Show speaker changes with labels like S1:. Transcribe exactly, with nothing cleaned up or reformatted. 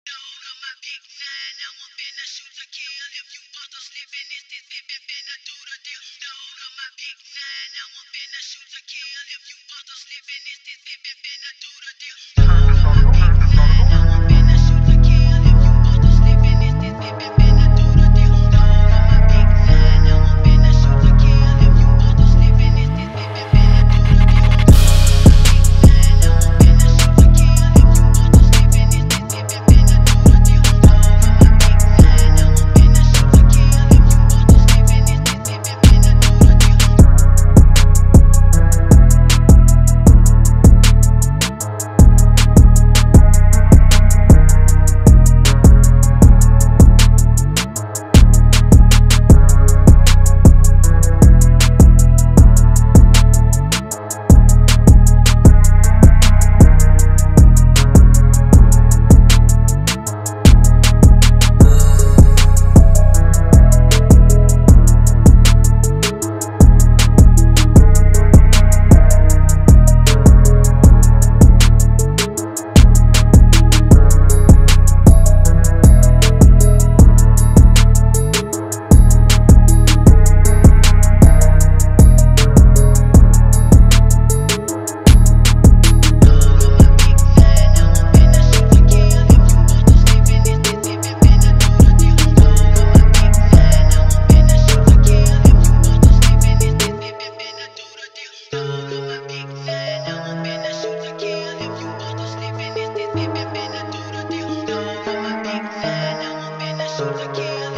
S1: Dog on my big nine, I want finna shoot to kill. If you busters slipping, it's this pippin' finna do the deal. Dog on my big nine, I want finna shoot to kill. If you busters slipping, it's this pippin' finna do the deal. Dog on my big nine, I want finna shoot to kill. If you busters slipping, it's this pippin' finna do the deal. Dog on my big nine, I want finna shoot to kill. If you busters slipping, it's this pippin' finna do the deal. Dog on my big nine, I want finna shoot to kill. If you busters slipping, it's this pippin' finna do the deal. Dog on my big nine, I want finna shoot to kill. If you busters slipping, it's this pippin' finna do the deal. Shoot to kill.